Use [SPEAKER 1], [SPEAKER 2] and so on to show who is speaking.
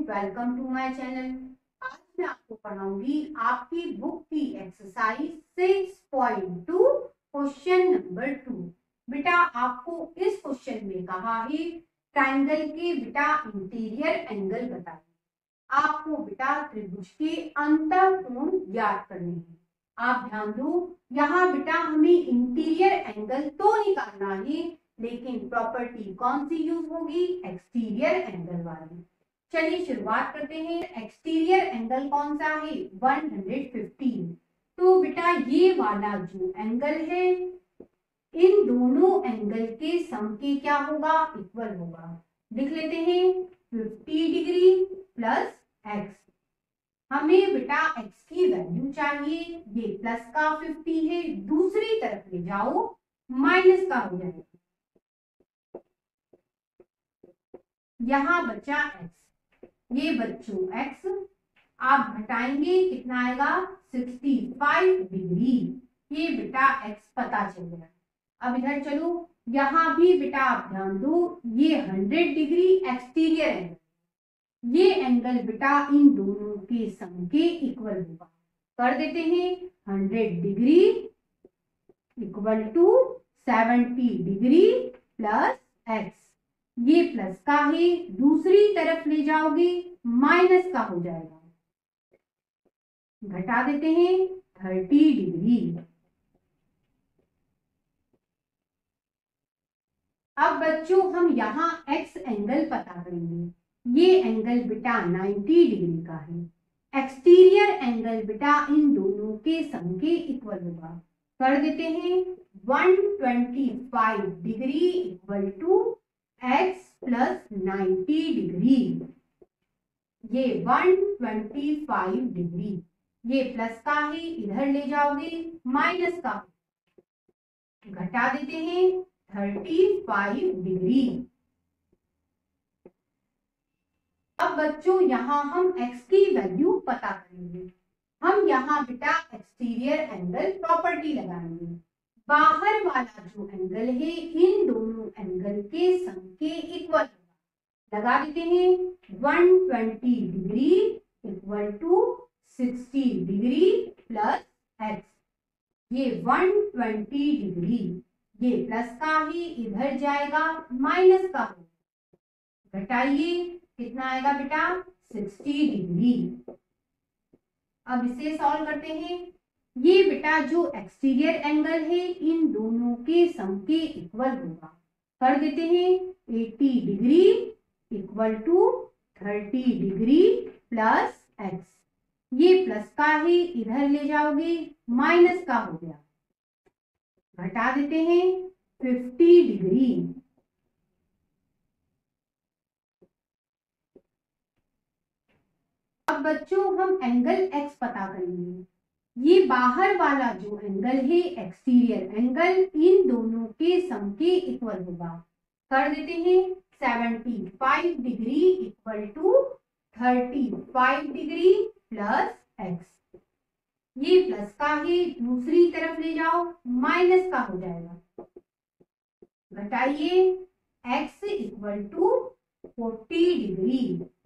[SPEAKER 1] Welcome to my channel. आज मैं आपको पढ़ाऊंगी आपकी बुक की एक्सरसाइज 6.2 क्वेश्चन नंबर 2। बेटा आपको इस क्वेश्चन में कहा है ट्रायंगल के बेटा इंटीरियर एंगल बताइए। आपको बेटा त्रिभुज के अंतःकोण ज्ञात करने हैं। आप ध्यान दो, यहाँ बेटा हमें इंटीरियर एंगल तो निकालना है, लेकिन प्रॉपर्टी कौन सी यूज होगी? एक्सटीरियर एंगल वाली। चलिए शुरुआत करते हैं। एक्सटीरियर एंगल कौन सा है? 115। तो बेटा ये वाला जो एंगल है इन दोनों एंगल के सम के क्या होगा? इक्वल होगा। लिख लेते हैं 50 डिग्री प्लस एक्स। हमें बेटा x की वैल्यू चाहिए, ये प्लस का 50 है, दूसरी तरफ ले जाओ माइनस का हो जाएगा। यहाँ बचा x, ये बच्चों x, आप घटाएंगे कितना आएगा? 65 डिग्री। ये बेटा x पता चल गया। अब इधर चलो, यहाँ भी बेटा आप ध्यान दो, ये 100 डिग्री एक्सटीरियर एंगल, ये एंगल बेटा इन दोनों के सम के इक्वल होगा। कर देते हैं 100 degree equal to 70 degree plus x। ये प्लस का है, दूसरी तरफ ले जाओगे माइनस का हो जाएगा। घटा देते हैं 30 डिग्री। अब बच्चों हम यहाँ x एंगल पता करेंगे। ये एंगल बेटा 90 डिग्री का है। एक्सटीरियर एंगल बेटा इन दोनों के सम के इक्वल होगा। कर देते हैं 125 degree equal to x plus 90 degree. ये 125 डिग्री, ये प्लस का है, इधर ले जाओगे माइनस का, घटा देते हैं 35 डिग्री। अब बच्चों यहाँ हम x की वैल्यू पता करेंगे। हम यहाँ बेटा एक्सटीरियर एंगल प्रॉपर्टी लगाएंगे। बाहर वाला जो एंगल है इन दोनों एंगल के सम के इक्वल होगा। लगा देते हैं 120 degree equal to 60 degree plus x। ये 120 डिग्री, ये प्लस का ही, इधर जाएगा माइनस का, घटाइए कितना आएगा बेटा? 60 डिग्री। अब इसे सॉल्व करते हैं। ये बेटा जो एक्सटीरियर एंगल है इन दोनों के सम के इक्वल होगा। कर देते हैं 80 degree equal to 30 degree plus x। ये प्लस का है, इधर ले जाओगे माइनस का हो गया। घटा देते हैं 50 डिग्री। अब बच्चों हम एंगल x पता करेंगे। ये बाहर वाला जो एंगल है एक्सटीरियर एंगल इन दोनों के सम के इक्वल होगा। कर देते हैं 75 degree equal to 35 degree plus x। ये प्लस का है, दूसरी तरफ ले जाओ माइनस का हो जाएगा। घटाइए x इक्वल टू 40 डिग्री।